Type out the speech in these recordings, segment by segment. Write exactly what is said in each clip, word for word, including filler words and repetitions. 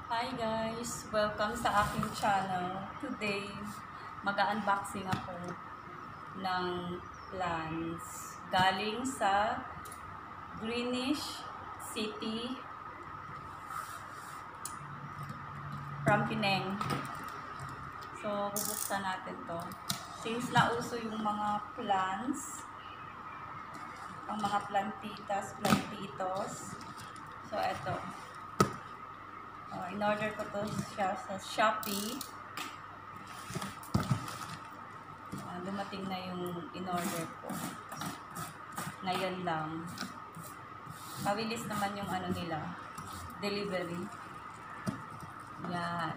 Hi guys! Welcome sa aking channel. Today, mag-unboxing ako ng plants galing sa Greenish City from Penang. So, bubuksan natin to. Since nauso yung mga plants, ang mga plantitas, plantitos. So, eto. Uh, in-order ko to siya sa Shopee. Uh, dumating na yung in-order ko. Ngayon lang. Mabilis naman yung ano nila. Delivery. Yan.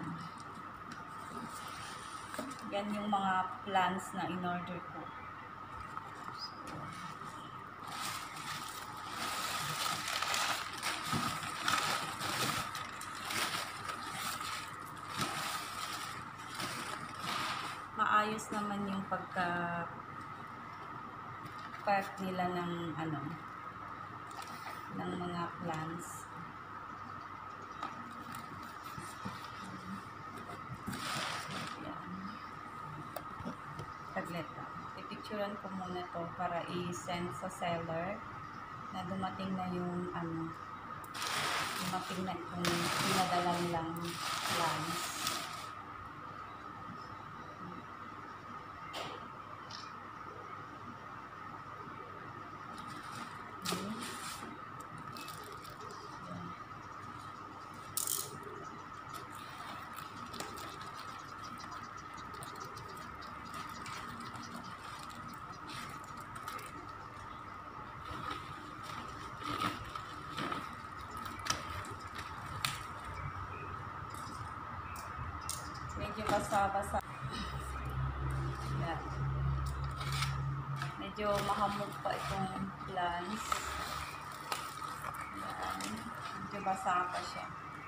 Yan yung mga plants na in-order ko. Maayos naman yung pagka pack nila ng ano ng mga plants. Yan. Taglit lang. Pipicturean ko muna to para i-send sa seller na dumating na yung ano dumating na itong pinadala nilang plants. Medyo basa-basa. Yan. Medyo mahamog pa itong plants. Yan. Medyo basa pa siya.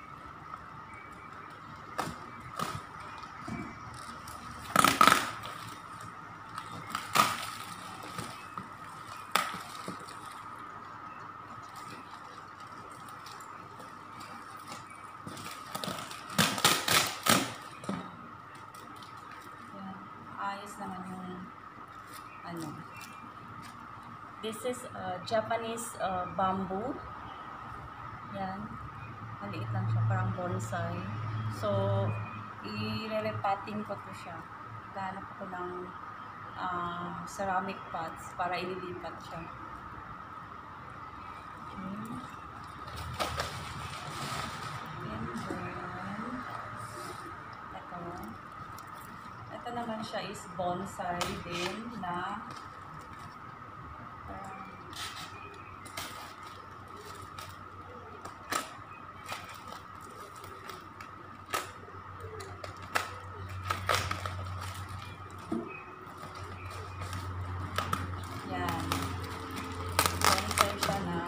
Ayos naman yung ano. This is uh, Japanese uh, bamboo. Yan. Maliit lang siya, parang bonsai. So, i-repotting ko to siya. Gahanap ko ng uh, ceramic pots para ililipat siya. Okay. And then, ito. Ito naman siya is bonsai din na um, yan. Bonsai siya na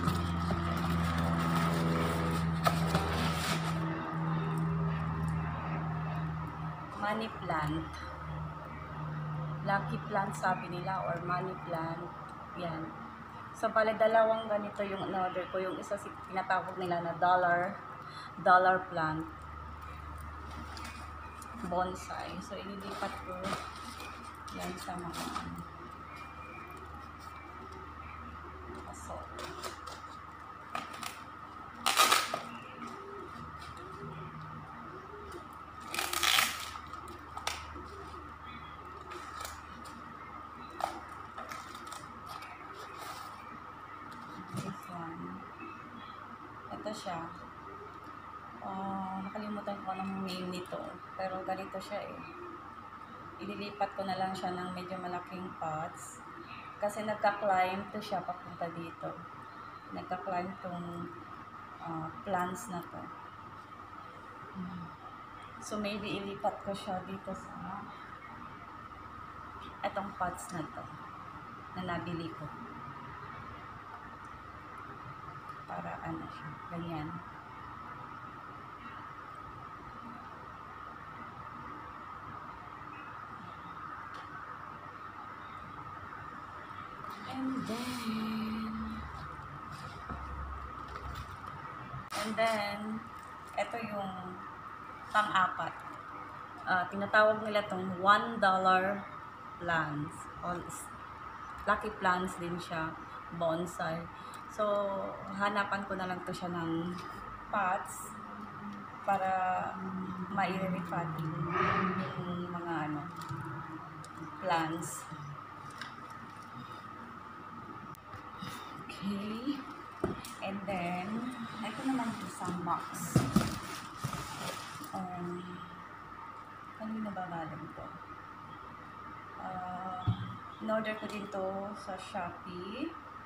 money plant. Lucky plant sabi nila or money plant. Yan. So, bale dalawang ganito yung in-order ko. Yung isa tinatawag nila na dollar dollar plant. Bonsai. So, ililipat ko yan sa mga aso. Ito siya. Uh, nakalimutan ko ng name nito. Pero ganito siya eh. Ililipat ko na lang siya ng medyo malaking pots. Kasi nagka-climb to siya papunta dito. Nagka-climb tong uh, plants na to. So maybe ilipat ko siya dito sa etong pots na to. Na nabili ko. Para ano siya, ganyan. And then, and then, ito yung pang-apat. Uh, tinatawag nila tong one dollar plants. All lucky plants din siya. Bonsai. So, hanapan ko na lang to siya ng pots para ma-repotting yung mga ano, plants. Okay. And then, ito naman yung isang box. Um, kanina ba galing to? Uh, in-order ko din to sa Shopee.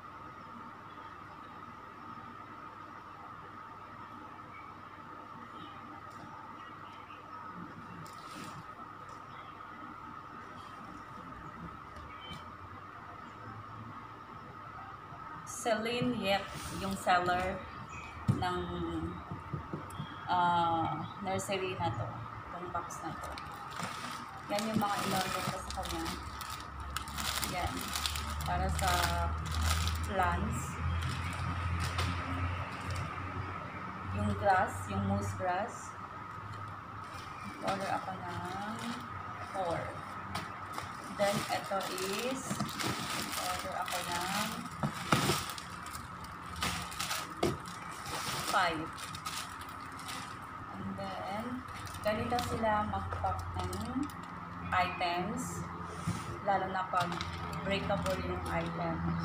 Celine Yep, yung seller ng uh, nursery na to, itong box na to. Yan yung mga in-order ko sa kanya. Yan, para sa plants. Yung grass, yung moose grass. Order ako ng four. Then, ito is, order ako ng five. And then, ganito sila mag-pack ng items, lalo na pag breakable yung items.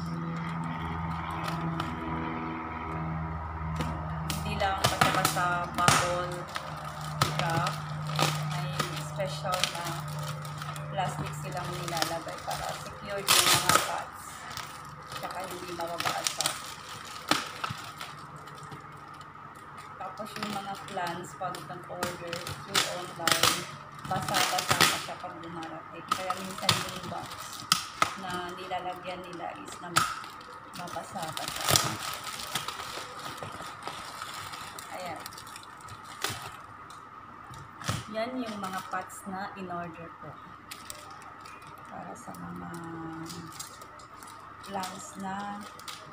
Hindi lang basta-basta bubble wrap, may special na plastic silang nilalagay para secure yung mga pots, tsaka hindi mababasa. Tapos yung mga plants, pag nag-order through online, basa-basa na siya pag dumarating. Kaya minsan yung box na nilalagyan nila is na mabasa-basa. Ayan. Yan yung mga pots na in-order ko. Para sa mga plants na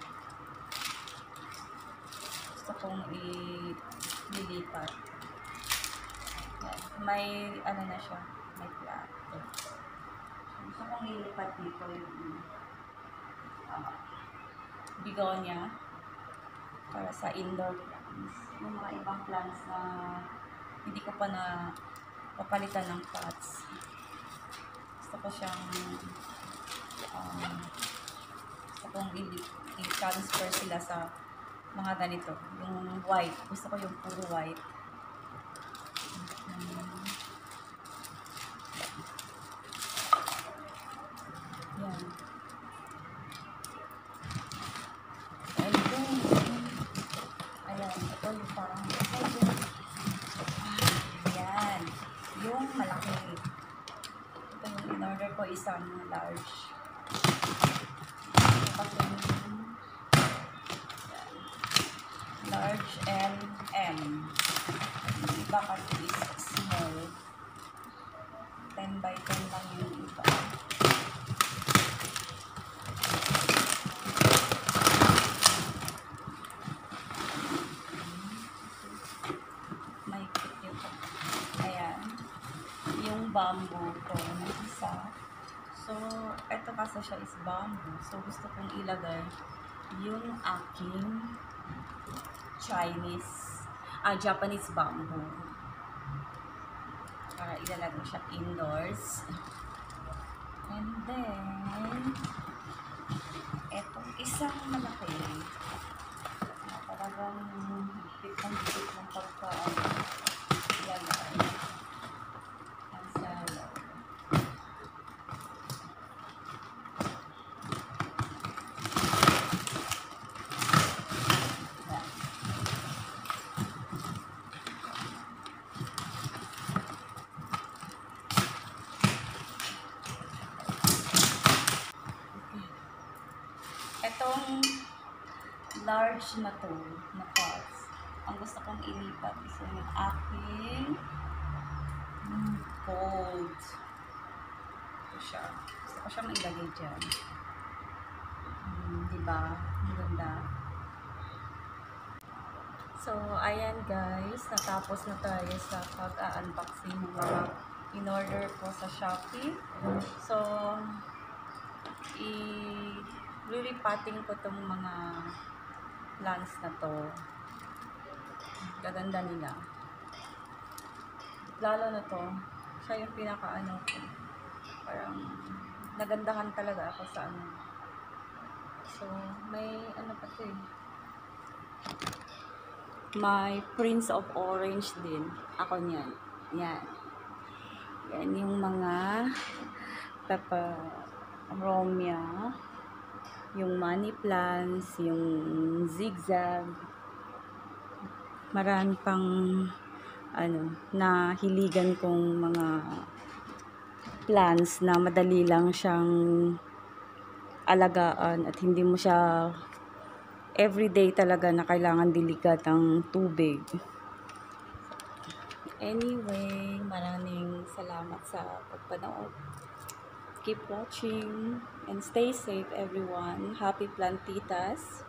gusto kong i-lilipat. May ano na siya, may plato. Gusto kong ilipat dito yung uh, begonia para sa indoor plants. Yung mga ibang plants na hindi ko pa na papalitan ng pots. Gusto ko siyang um, gusto kong i-transfer sila sa mga ganito, yung white. Gusto ko yung puro white. Hmm. Yan. Ayun. Ayan. Ito yung parang ayan. Yung malaki. Ito yung in-order ko, isang large. Tapos yung large and M. Iba kasi is small. ten by ten lang yung iba. May kit yung ayan. Yung bamboo ko na isa. So, eto kasi siya is bamboo. So, gusto kong ilagay yung aking Chinese, ah, Japanese bamboo. Para ilalagay siya indoors. And then, etong isang malaki. Na talagang higpit ng higpit ng pagkaan. Ilagay. Ang salad. Etong large na to, na pots, ang gusto kong ilipat is yung aking mm, gold. Ito siya. Gusto ko siyang ilagay dyan. Hmm, diba? Ang ganda. So, ayan guys, natapos na tayo sa pag-unboxing ng mga in-order ko sa Shopee. So, i-lilipating ko tong mga plants na to. Gaganda nila. Lalo na to, siya yung pinaka-ano ko. Parang nagandahan talaga ako sa ano. So, may ano pa to eh. May Prince of Orange din. Ako niyan. Yan. Yan yung mga peperomia, yung money plants, yung zigzag. Marami pang ano, nahiligan kong mga plants na madali lang siyang alagaan at hindi mo siya everyday talaga na kailangan diligat ng tubig. Anyway, maraming salamat sa pagpanood. Keep watching and stay safe everyone. Happy Plantitas!